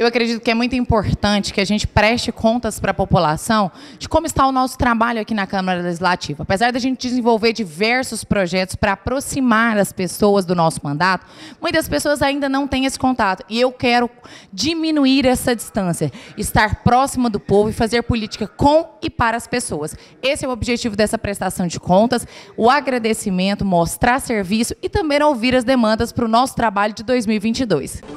Eu acredito que é muito importante que a gente preste contas para a população de como está o nosso trabalho aqui na Câmara Legislativa. Apesar da gente desenvolver diversos projetos para aproximar as pessoas do nosso mandato, muitas pessoas ainda não têm esse contato. E eu quero diminuir essa distância, estar próximo do povo e fazer política com e para as pessoas. Esse é o objetivo dessa prestação de contas, o agradecimento, mostrar serviço e também ouvir as demandas para o nosso trabalho de 2022.